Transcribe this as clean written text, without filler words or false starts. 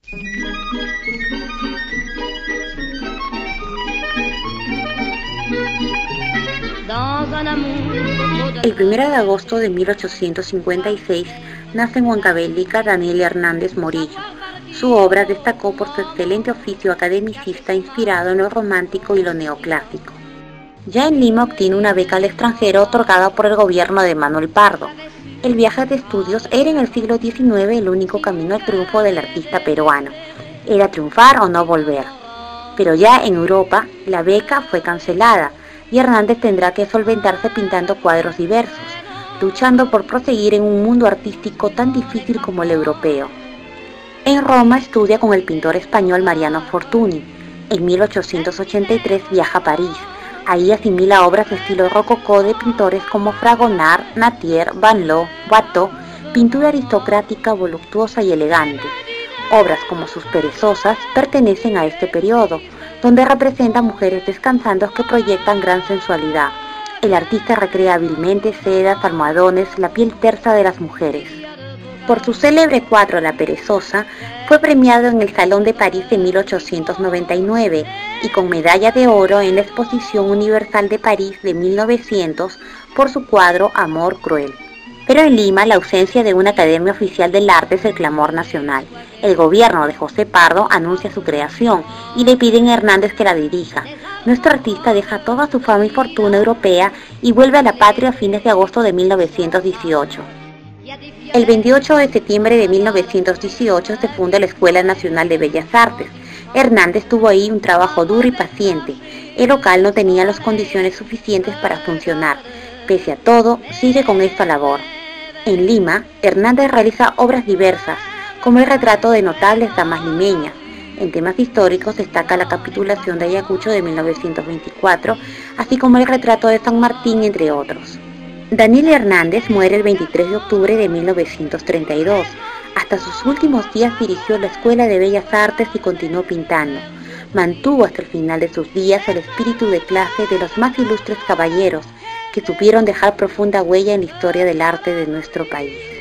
El 1 de agosto de 1856 nace en Huancavelica Daniel Hernández Morillo. Su obra destacó por su excelente oficio academicista inspirado en lo romántico y lo neoclásico. Ya en Lima obtiene una beca al extranjero otorgada por el gobierno de Manuel Pardo. El viaje de estudios era en el siglo XIX el único camino al triunfo del artista peruano. Era triunfar o no volver. Pero ya en Europa, la beca fue cancelada y Hernández tendrá que solventarse pintando cuadros diversos, luchando por proseguir en un mundo artístico tan difícil como el europeo. En Roma estudia con el pintor español Mariano Fortuny. En 1883 viaja a París. Ahí asimila obras de estilo rococó de pintores como Fragonard, Nattier, Van Loo, Watteau, pintura aristocrática, voluptuosa y elegante. Obras como sus Perezosas pertenecen a este periodo, donde representa mujeres descansando que proyectan gran sensualidad. El artista recrea hábilmente sedas, almohadones, la piel tersa de las mujeres. Por su célebre cuadro La Perezosa, fue premiado en el Salón de París en 1899 y con medalla de oro en la Exposición Universal de París de 1900 por su cuadro Amor Cruel. Pero en Lima, la ausencia de una Academia Oficial del Arte es el clamor nacional. El gobierno de José Pardo anuncia su creación y le piden a Hernández que la dirija. Nuestro artista deja toda su fama y fortuna europea y vuelve a la patria a fines de agosto de 1918. El 28 de septiembre de 1918 se funda la Escuela Nacional de Bellas Artes. Hernández tuvo ahí un trabajo duro y paciente. El local no tenía las condiciones suficientes para funcionar. Pese a todo, sigue con esta labor. En Lima, Hernández realiza obras diversas, como el retrato de notables damas limeñas. En temas históricos destaca la capitulación de Ayacucho de 1924, así como el retrato de San Martín, entre otros. Daniel Hernández muere el 23 de octubre de 1932. Hasta sus últimos días dirigió la Escuela de Bellas Artes y continuó pintando. Mantuvo hasta el final de sus días el espíritu de clase de los más ilustres caballeros que supieron dejar profunda huella en la historia del arte de nuestro país.